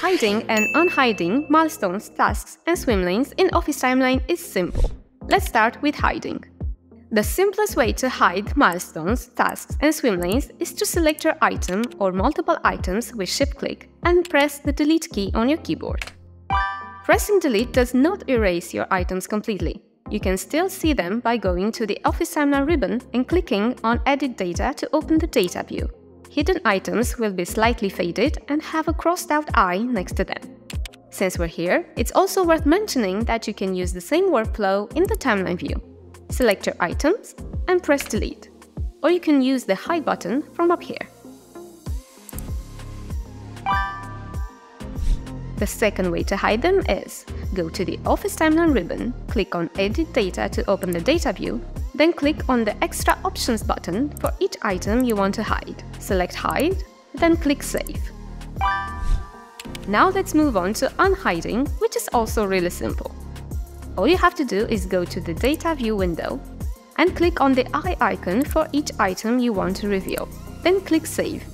Hiding and unhiding milestones, tasks, and swim lanes in Office Timeline is simple. Let's start with hiding. The simplest way to hide milestones, tasks, and swim lanes is to select your item or multiple items with shift-click and press the delete key on your keyboard. Pressing delete does not erase your items completely. You can still see them by going to the Office Timeline ribbon and clicking on Edit Data to open the data view. Hidden items will be slightly faded and have a crossed-out eye next to them. Since we're here, it's also worth mentioning that you can use the same workflow in the timeline view. Select your items and press delete, or you can use the hide button from up here. The second way to hide them is go to the Office Timeline ribbon, click on Edit Data to open the data view, then click on the Extra Options button for each item you want to hide. Select Hide, then click Save. Now let's move on to unhiding, which is also really simple. All you have to do is go to the Data View window and click on the eye icon for each item you want to reveal, then click Save.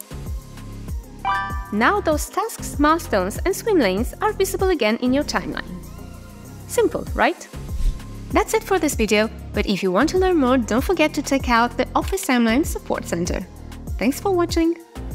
Now those tasks, milestones, and swim lanes are visible again in your timeline. Simple, right? That's it for this video, but if you want to learn more, don't forget to check out the Office Timeline Support Center. Thanks for watching!